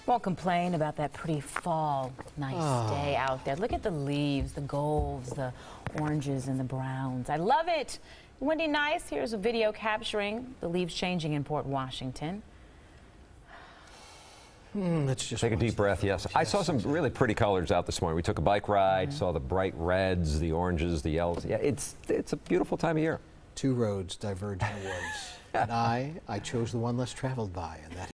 Won't complain about that pretty fall, nice day out there. Look at the leaves, the golds, the oranges and the browns. I love it. Windy nice. Here's a video capturing the leaves changing in Port Washington. Let's just take a deep breath. Yes, I saw some really pretty colors out this morning. We took a bike ride, saw the bright reds, the oranges, the yellows. Yeah, it's a beautiful time of year. Two roads diverge in the woods, and I chose the one less traveled by, and that